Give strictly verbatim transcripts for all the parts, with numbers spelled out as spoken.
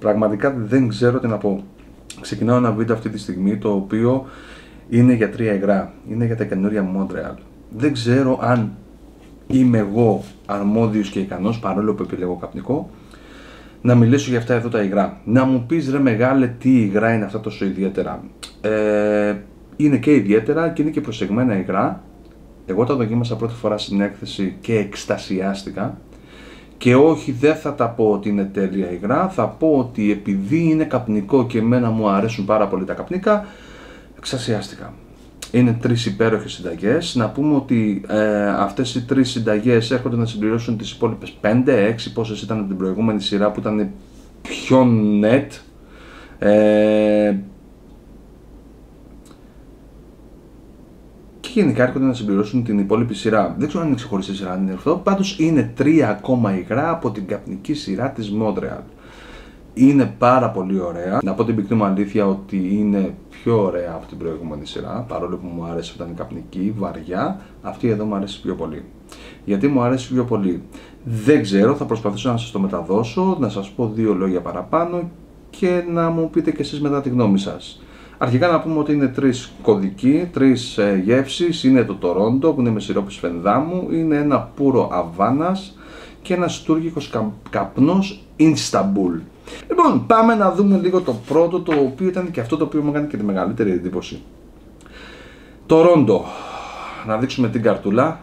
Πραγματικά δεν ξέρω τι να πω. Ξεκινάω ένα βίντεο αυτή τη στιγμή το οποίο είναι για τρία υγρά. Είναι για τα καινούρια Montreal. Δεν ξέρω αν είμαι εγώ αρμόδιος και ικανός, παρόλο που επιλέγω καπνικό, να μιλήσω για αυτά εδώ τα υγρά. Να μου πεις ρε μεγάλε τι υγρά είναι αυτά τόσο ιδιαίτερα. Ε, είναι και ιδιαίτερα και είναι και προσεγμένα υγρά. Εγώ τα δοκίμασα πρώτη φορά στην έκθεση και εκστασιάστηκα. Και όχι, δεν θα τα πω ότι είναι τέλεια υγρά, θα πω ότι επειδή είναι καπνικό και εμένα μου αρέσουν πάρα πολύ τα καπνικά, εξασιάστηκα. Είναι τρεις υπέροχες συνταγές. Να πούμε ότι ε, αυτές οι τρεις συνταγές έρχονται να συμπληρώσουν τις υπόλοιπες πέντε έξι, πόσες ήταν από την προηγούμενη σειρά που ήταν πιο net. Ε, και γενικά έρχονται να συμπληρώσουν την υπόλοιπη σειρά. Δεν ξέρω αν είναι ξεχωριστή σειρά, αν είναι αυτό. Πάντως είναι τρία ακόμα υγρά από την καπνική σειρά της Montreal. Είναι πάρα πολύ ωραία. Να πω την πικρή μου αλήθεια ότι είναι πιο ωραία από την προηγούμενη σειρά. Παρόλο που μου άρεσε όταν είναι καπνική, βαριά, αυτή εδώ μου αρέσει πιο πολύ. Γιατί μου αρέσει πιο πολύ? Δεν ξέρω, θα προσπαθήσω να σας το μεταδώσω, να σας πω δύο λόγια παραπάνω και να μου πείτε και εσείς μετά τη γνώμη σας. Αρχικά να πούμε ότι είναι τρεις κωδικοί, τρεις ε, γεύσεις. Είναι το Toronto που είναι με σιρόπι σφενδάμου, είναι ένα πουρο Αβάνας και ένας τουρκικός κα, καπνός Istanbul. Λοιπόν, πάμε να δούμε λίγο το πρώτο, το οποίο ήταν και αυτό το οποίο μου έκανε και τη μεγαλύτερη εντύπωση. Toronto. Να δείξουμε την καρτούλα.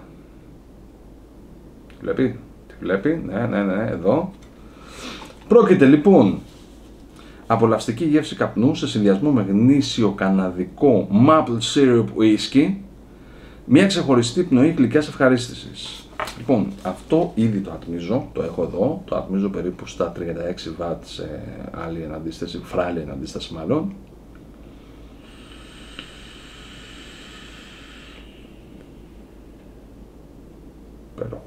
Τη βλέπει, τη βλέπει, ναι, ναι, ναι, εδώ. Πρόκειται λοιπόν απολαυστική γεύση καπνού σε συνδυασμό με γνήσιο καναδικό maple syrup whisky, μια ξεχωριστή πνοή γλυκιάς ευχαρίστησης. Λοιπόν, αυτό ήδη το ατμίζω, το έχω εδώ, το ατμίζω περίπου στα τριάντα έξι βατ σε άλλη εναντίσταση, φράλη εναντίσταση μάλλον. Υπέροχο.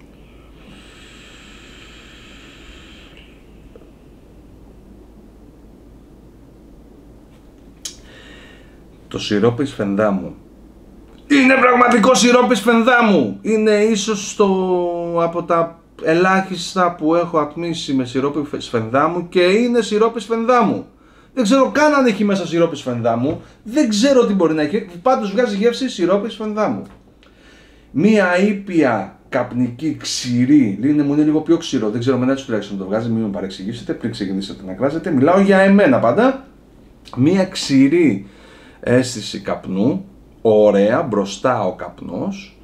Το σιρόπι σφενδάμου είναι πραγματικό σιρόπι σφενδάμου. Είναι ίσως το, από τα ελάχιστα που έχω ατμίσει με σιρόπι σφενδάμου και είναι σιρόπι σφενδάμου. Δεν ξέρω καν αν έχει μέσα σιρόπι σφενδάμου. Δεν ξέρω τι μπορεί να έχει. Πάντως βγάζει γεύση σιρόπι σφενδάμου. Μία ήπια καπνική ξηρή. Είναι, μου είναι λίγο πιο ξηρό. Δεν ξέρω, μετά τουλάχιστον το βγάζει. Μην με παρεξηγήσετε πριν ξεκινήσετε να κράζετε. Μιλάω για εμένα πάντα. Μία ξηρή αίσθηση καπνού. Ωραία, μπροστά ο καπνός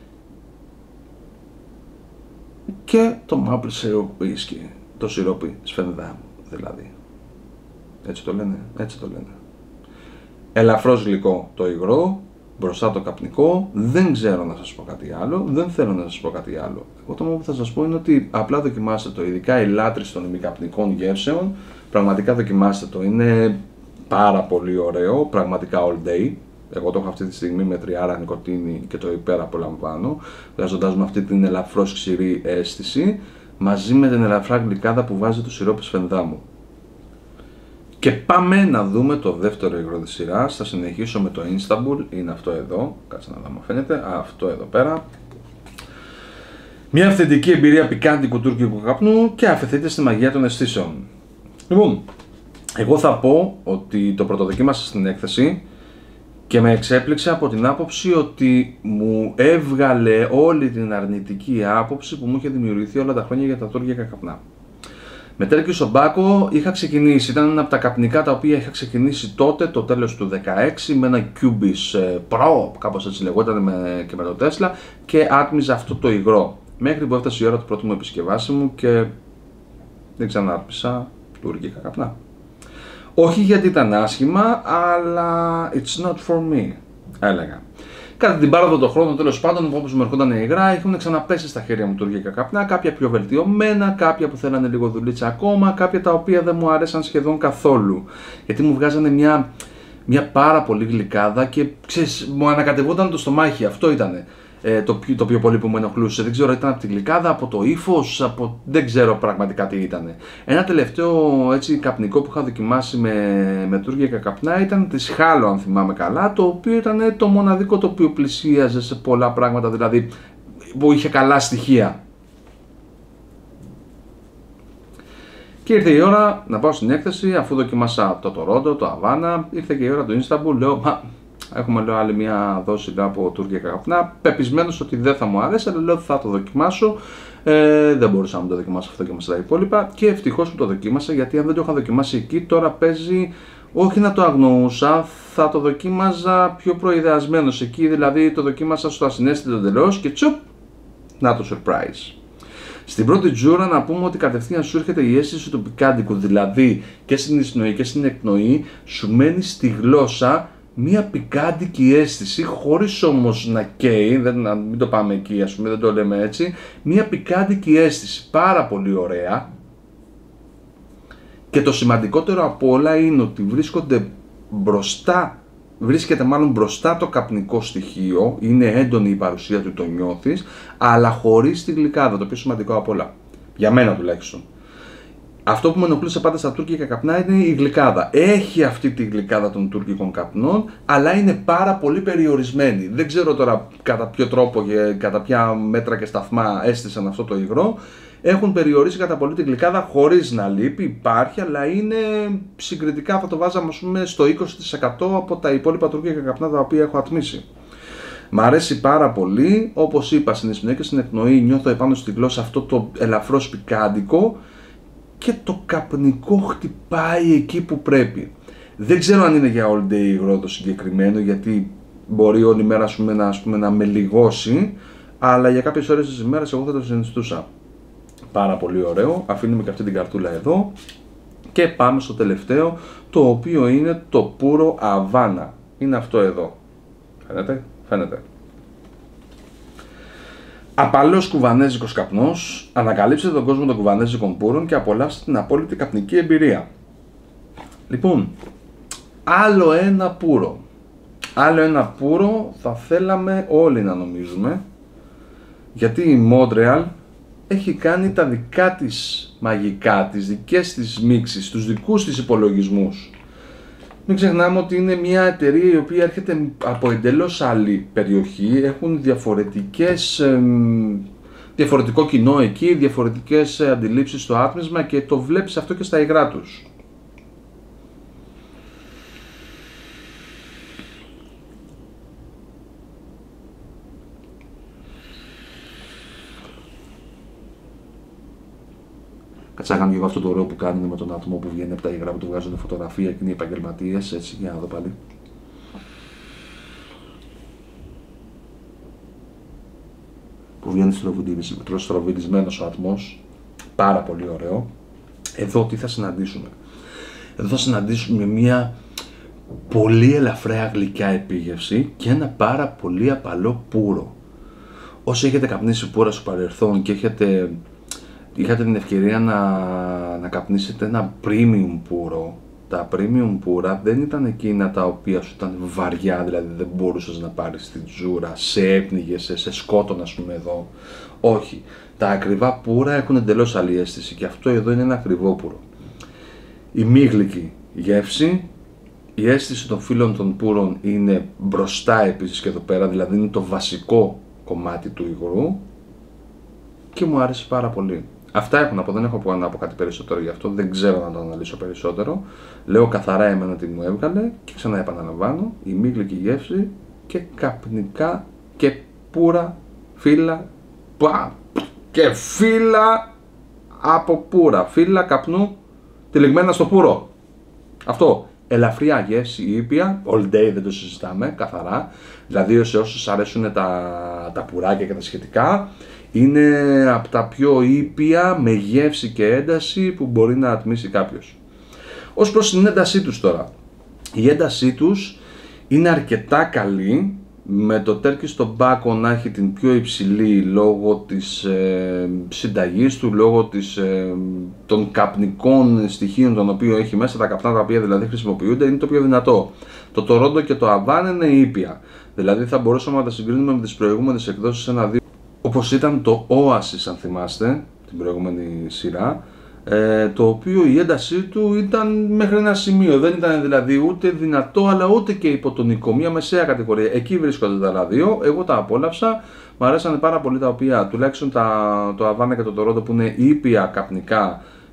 και το maple syrup whisky, το σιρόπι σφενδάμου δηλαδή. Έτσι το λένε, έτσι το λένε. Ελαφρώς γλυκό το υγρό, μπροστά το καπνικό. Δεν ξέρω να σας πω κάτι άλλο, δεν θέλω να σας πω κάτι άλλο. Εγώ το μόνο που θα σας πω είναι ότι απλά δοκιμάστε το, ειδικά οι λάτρεις των ημικαπνικών γεύσεων. Πραγματικά δοκιμάστε το, είναι πάρα πολύ ωραίο, πραγματικά all day. Εγώ το έχω αυτή τη στιγμή με τριάρα νοικοτήνη και το υπεραπολαμβάνω, βγάζοντας με αυτή την ελαφρώς ξηρή αίσθηση, μαζί με την ελαφρά γλυκάδα που βάζει το σιρόπι σφενδάμου. Και πάμε να δούμε το δεύτερο υγρό της σειράς. Θα συνεχίσω με το Istanbul, είναι αυτό εδώ, κάτσε να δω αν φαίνεται, αυτό εδώ πέρα. Μια αυθεντική εμπειρία πικάντικου τουρκικού καπνού και αφαιθείτε στη μαγεία των αισθήσεων. Λοιπόν, εγώ θα πω ότι το πρωτοδοκίμασα στην έκθεση και με εξέπληξε από την άποψη ότι μου έβγαλε όλη την αρνητική άποψη που μου είχε δημιουργηθεί όλα τα χρόνια για τα τουρκικά καπνά. Με Turkish Tobacco είχα ξεκινήσει, ήταν ένα από τα καπνικά τα οποία είχα ξεκινήσει τότε, το τέλος του δεκαέξι, με ένα Cubis Pro, κάπως έτσι λεγόταν με, και με το Tesla, και άτμιζα αυτό το υγρό. Μέχρι που έφτασε η ώρα του πρώτου μου επισκευάσιμου και δεν ξανάρπησα τουρκικά καπνά. Όχι γιατί ήταν άσχημα, αλλά it's not for me, έλεγα. Κατά την πάροδο των χρόνων, τέλος πάντων, όπως μου ερχόταν υγρά, έχουν ξαναπέσει στα χέρια μου τουρκικά καπνά, κάποια πιο βελτιωμένα, κάποια που θέλανε λίγο δουλίτσα ακόμα, κάποια τα οποία δεν μου αρέσαν σχεδόν καθόλου. Γιατί μου βγάζανε μια, μια πάρα πολύ γλυκάδα και ξέρεις, μου ανακατευόταν το στομάχι, αυτό ήτανε. Ε, το, πιο, το πιο πολύ που με ενοχλούσε. Δεν ξέρω, ήταν από τη γλυκάδα, από το ύφος, από... δεν ξέρω πραγματικά τι ήταν. Ένα τελευταίο έτσι καπνικό που είχα δοκιμάσει με, με τουρκικά καπνά ήταν τη Χάλο, αν θυμάμαι καλά, το οποίο ήταν το μοναδικό το οποίο πλησίαζε σε πολλά πράγματα, δηλαδή που είχε καλά στοιχεία. Και ήρθε η ώρα να πάω στην έκθεση, αφού δοκιμάσα το Τορόντο, το Αβάνα, ήρθε και η ώρα του Ινσταμπούλ. Λέω, μα έχουμε λέω, άλλη μια δόση από τουρκικά καπνά. Πεπισμένος ότι δεν θα μου άρεσε, αλλά λέω θα το δοκιμάσω. Ε, δεν μπορούσα να το δοκιμάσω αυτό και με τα υπόλοιπα. Και ευτυχώς που το δοκίμασα, γιατί αν δεν το είχα δοκιμάσει εκεί, τώρα παίζει. Όχι να το αγνοούσα, θα το δοκίμαζα πιο προειδεασμένος. Εκεί δηλαδή το δοκίμασα στο ασυναίσθητο εντελώς και τσουπ, να το surprise. Στην πρώτη τζούρα να πούμε ότι κατευθείαν σου έρχεται η αίσθηση του πικάντικου, δηλαδή και στην εισπνοή και στην εκπνοή σου μένει στη γλώσσα μία πικάντικη αίσθηση, χωρίς όμως να καίει, δεν, να μην το πάμε εκεί ας πούμε, δεν το λέμε έτσι, μία πικάντικη αίσθηση, πάρα πολύ ωραία. Και το σημαντικότερο από όλα είναι ότι βρίσκονται μπροστά, βρίσκεται μάλλον μπροστά το καπνικό στοιχείο, είναι έντονη η παρουσία του, το νιώθεις, αλλά χωρίς τη γλυκάδα, το πιο σημαντικό από όλα. Για μένα τουλάχιστον. Αυτό που με ενοχλούσε πάντα στα τουρκικά καπνά είναι η γλυκάδα. Έχει αυτή τη γλυκάδα των τουρκικών καπνών, αλλά είναι πάρα πολύ περιορισμένη. Δεν ξέρω τώρα κατά ποιο τρόπο και κατά ποια μέτρα και σταθμά έστησαν αυτό το υγρό. Έχουν περιορίσει κατά πολύ τη γλυκάδα χωρίς να λείπει, υπάρχει, αλλά είναι συγκριτικά, θα το βάζαμε ας πούμε, στο είκοσι τοις εκατό από τα υπόλοιπα τουρκικά καπνά τα οποία έχω ατμίσει. Μ' αρέσει πάρα πολύ, όπως είπα, στην εισπνοή και στην εκπνοή νιώθω επάνω στη γλώσσα αυτό το ελαφρώς πικάντικο και το καπνικό χτυπάει εκεί που πρέπει. Δεν ξέρω αν είναι για all day υγρό το συγκεκριμένο, γιατί μπορεί όλη μέρα ας πούμε, να, ας πούμε, να με λιγώσει, αλλά για κάποιες ώρες της ημέρας εγώ θα το συνιστούσα. Πάρα πολύ ωραίο, αφήνουμε και αυτή την καρτούλα εδώ και πάμε στο τελευταίο, το οποίο είναι το πουρο Αβάνα. Είναι αυτό εδώ. Φαίνεται, φαίνεται. Απαλός κουβανέζικος καπνός, ανακαλύψτε τον κόσμο των κουβανέζικων πούρων και απολαύστε την απόλυτη καπνική εμπειρία. Λοιπόν, άλλο ένα πουρο. Άλλο ένα πουρο θα θέλαμε όλοι να νομίζουμε, γιατί η Montreal έχει κάνει τα δικά της μαγικά, τις δικές της μίξεις, τους δικούς της υπολογισμούς. Μην ξεχνάμε ότι είναι μια εταιρεία η οποία έρχεται από εντελώς άλλη περιοχή, έχουν διαφορετικές, διαφορετικό κοινό εκεί, διαφορετικές αντιλήψεις στο άτμισμα και το βλέπεις αυτό και στα υγρά τους. Κάτσα να κάνω και εγώ αυτό το ωραίο που κάνουν με τον άτομο που βγαίνει από τα υγρά που του βγάζουν φωτογραφία και είναι οι επαγγελματίες, έτσι, για να δω πάλι. Που βγαίνει στροβιλισμένος ο ατμός, πάρα πολύ ωραίο. Εδώ τι θα συναντήσουμε. Εδώ θα συναντήσουμε μια πολύ ελαφραία γλυκιά επίγευση και ένα πάρα πολύ απαλό πουρο. Όσοι έχετε καπνίσει πουρα στο παρελθόν και έχετε είχατε την ευκαιρία να, να καπνίσετε ένα premium πουρο, τα premium πουρα δεν ήταν εκείνα τα οποία σου ήταν βαριά, δηλαδή δεν μπορούσες να πάρεις την τζούρα, σε έπνιγε, σε, σε σκότωνα ας πούμε εδώ. Όχι, τα ακριβά πουρα έχουν εντελώς άλλη αίσθηση και αυτό εδώ είναι ένα ακριβό πουρο. Η μη γλυκή γεύση, η αίσθηση των φύλων των πούρων είναι μπροστά επίσης και εδώ πέρα, δηλαδή είναι το βασικό κομμάτι του υγρού και μου άρεσε πάρα πολύ. Αυτά έχω να πω, δεν έχω να πω κάτι περισσότερο γι' αυτό, δεν ξέρω να το αναλύσω περισσότερο. Λέω καθαρά εμένα τι μου έβγαλε και ξανά επαναλαμβάνω, η μη γλυκή γεύση και καπνικά και πουρα φύλλα πα, και φύλλα από πουρα, φύλλα καπνού τυλιγμένα στο πουρο. Αυτό, ελαφριά γεύση, ήπια, all day δεν το συζητάμε, καθαρά. Δηλαδή σε όσους αρέσουν τα, τα πουράκια και τα σχετικά, είναι από τα πιο ήπια με γεύση και ένταση που μπορεί να ατμίσει κάποιος. Ως προς την έντασή τους τώρα. Η έντασή τους είναι αρκετά καλή, με το Turkish Tobacco να έχει την πιο υψηλή λόγω της ε, συνταγής του, λόγω της, ε, των καπνικών στοιχείων των οποίων έχει μέσα, τα καπνά τα οποία δηλαδή χρησιμοποιούνται, είναι το πιο δυνατό. Το Toronto και το Havana είναι ήπια, δηλαδή θα μπορούσαμε να τα συγκρίνουμε με τις προηγούμενες εκδόσεις ένα δύο, όπως ήταν το Oasis αν θυμάστε, την προηγούμενη σειρά, ε, το οποίο η έντασή του ήταν μέχρι ένα σημείο, δεν ήταν δηλαδή ούτε δυνατό αλλά ούτε και υποτονικό, μια μεσαία κατηγορία. Εκεί βρίσκονται τα άλλα δύο, εγώ τα απόλαυσα, μου αρέσανε πάρα πολύ τα οποία, τουλάχιστον τα, το Havana και το Toronto που είναι ήπια καπνικά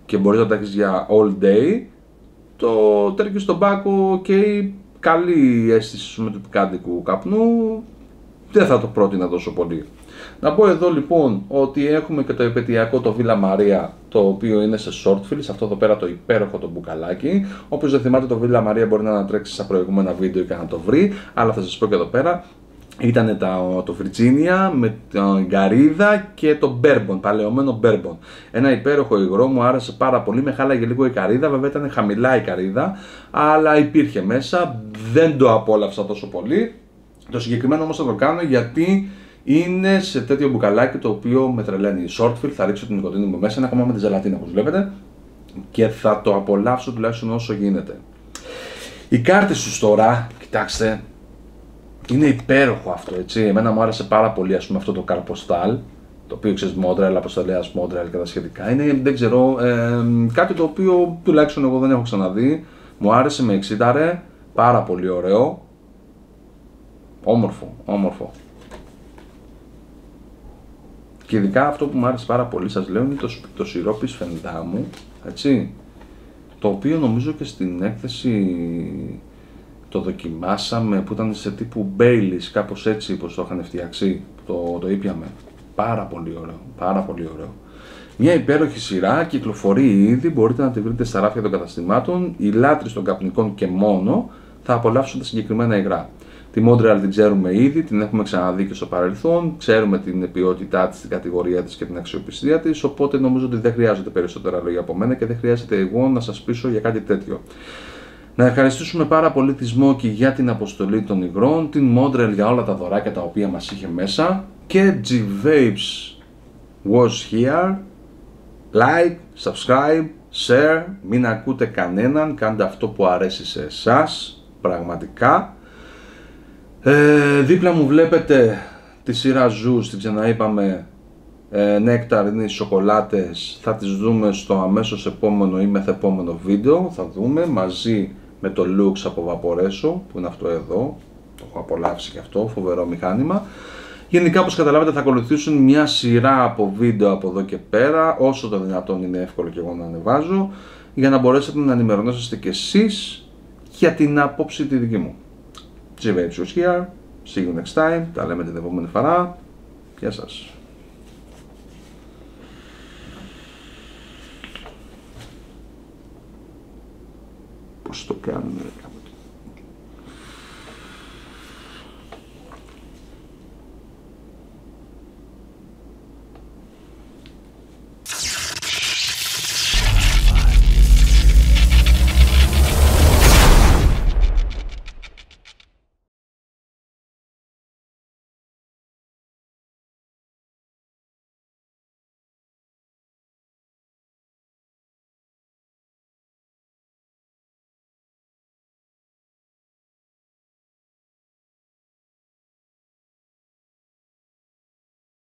και μπορείς να τα έχεις για all day, το Turkish Tobacco και καλή αίσθηση με του πικάντικου καπνού δεν θα το πρότεινα τόσο πολύ. Να πω εδώ λοιπόν ότι έχουμε και το επαιτειακό το Villa Maria, το οποίο είναι σε short fill, σε αυτό εδώ πέρα το υπέροχο το μπουκαλάκι. Όποιος δεν θυμάται το Villa Maria μπορεί να ανατρέξει στα προηγούμενα βίντεο και να το βρει, αλλά θα σας πω και εδώ πέρα. Ήταν το Virginia με την καρύδα και το bourbon, παλαιωμένο bourbon. Ένα υπέροχο υγρό, μου άρεσε πάρα πολύ, με χάλαγε λίγο η καρύδα, βέβαια ήταν χαμηλά η καρύδα, αλλά υπήρχε μέσα, δεν το απόλαυσα τόσο πολύ. Το συγκεκριμένο όμως θα το κάνω γιατί είναι σε τέτοιο μπουκαλάκι το οποίο με τρελαίνει. Short fill, θα ρίξω την νοικοτήνη μου μέσα, είναι ακόμα με τη ζελατίνα όπως βλέπετε και θα το απολαύσω τουλάχιστον όσο γίνεται. Οι κάρτες τους τώρα, κοιτάξτε, είναι υπέροχο αυτό, έτσι. Εμένα μου άρεσε πάρα πολύ, ας πούμε, αυτό το καρποστάλ, το οποίο ξέρεις Montreal, αποστολέας Montreal και τα σχετικά. Είναι, δεν ξέρω, ε, κάτι το οποίο τουλάχιστον εγώ δεν έχω ξαναδεί. Μου άρεσε, με εξήταρε, πάρα πολύ ωραίο. Όμορφο, όμορφο. Και ειδικά αυτό που μου άρεσε πάρα πολύ, σας λέω, είναι το, το σιρόπι σφενδάμου, έτσι. Το οποίο νομίζω και στην έκθεση το δοκιμάσαμε, που ήταν σε τύπου Baileys, κάπως έτσι πως το είχαν φτιάξει, το, το ήπιαμε. Πάρα πολύ ωραίο, πάρα πολύ ωραίο. Μια υπέροχη σειρά, κυκλοφορεί ήδη, μπορείτε να τη βρείτε στα ράφια των καταστημάτων. Οι λάτρεις των καπνικών και μόνο θα απολαύσουν τα συγκεκριμένα υγρά. Τη Montreal την ξέρουμε ήδη, την έχουμε ξαναδεί και στο παρελθόν, ξέρουμε την ποιότητά της, την κατηγορία της και την αξιοπιστία της, οπότε νομίζω ότι δεν χρειάζονται περισσότερα λόγια από μένα και δεν χρειάζεται εγώ να σας πείσω για κάτι τέτοιο. Να ευχαριστήσουμε πάρα πολύ τη Smoky για την αποστολή των υγρών, την Montreal για όλα τα δωράκια τα οποία μας είχε μέσα και G-Vapes was here. Like, subscribe, share, μην ακούτε κανέναν, κάντε αυτό που αρέσει σε εσάς, πραγματικά. Ε, δίπλα μου βλέπετε τη σειρά Ζους, την ξαναείπαμε, ε, Nectar είναι οι σοκολάτες, θα τις δούμε στο αμέσως επόμενο ή μεθεπόμενο βίντεο, θα δούμε μαζί με το Lux από Vaporesso, που είναι αυτό εδώ, το έχω απολαύσει και αυτό, φοβερό μηχάνημα. Γενικά, όπως καταλάβετε, θα ακολουθήσουν μια σειρά από βίντεο από εδώ και πέρα, όσο το δυνατόν είναι εύκολο και εγώ να ανεβάζω, για να μπορέσετε να ενημερωνόσαστε κι εσείς για την άποψη τη δική μου. G-Vapes was here, see you next time, τα λέμε την επόμενη φορά, γεια σας. Πώς το κάνουμε,